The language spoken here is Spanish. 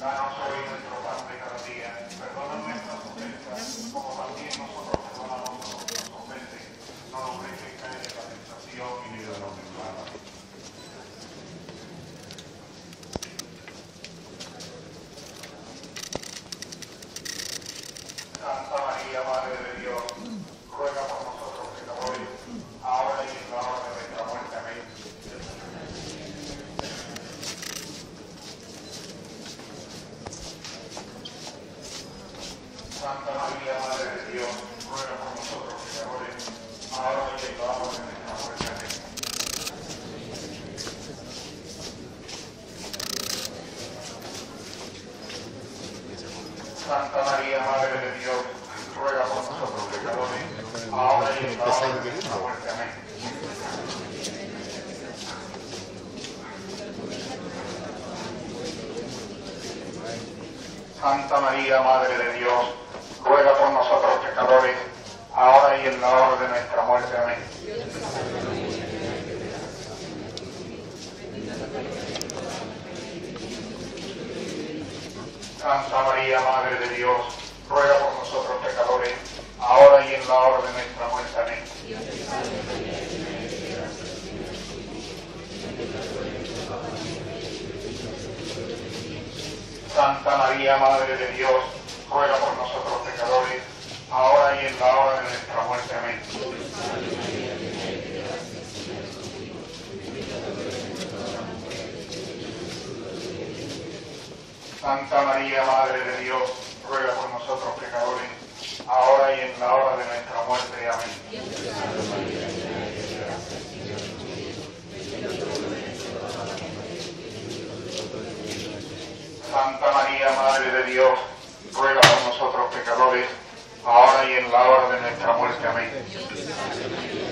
Danos hoy nuestro pan de cada día. Perdona nuestras ofensas, como también nosotros perdonamos a los que nos ofenden. No nos dejes caer en la tentación y líbranos del mal. Santa María, Madre de Dios, ruega por nosotros pecadores, ahora y en la hora de nuestra muerte. Amén. Santa María, Madre de Dios, ruega por nosotros pecadores, ahora y en la hora de nuestra muerte. Amén. Santa María, Madre de Dios, ruega por nosotros pecadores, ahora y en la hora de nuestra muerte. Amén. Santa María, Madre de Dios, ruega por nosotros pecadores, ahora y en la hora de nuestra muerte. Amén. Santa María, Madre de Dios, ruega por nosotros pecadores, ahora y en la hora de nuestra muerte. Amén. Santa María, Madre de Dios, ruega por nosotros pecadores, ahora y en la hora de nuestra muerte. Amén. Santa María, Madre de Dios, ruega por nosotros pecadores, ahora y en la hora de nuestra muerte. Amén. Santa María, Madre de Dios, ruega por nosotros pecadores, ahora y en la hora de nuestra muerte. Amén.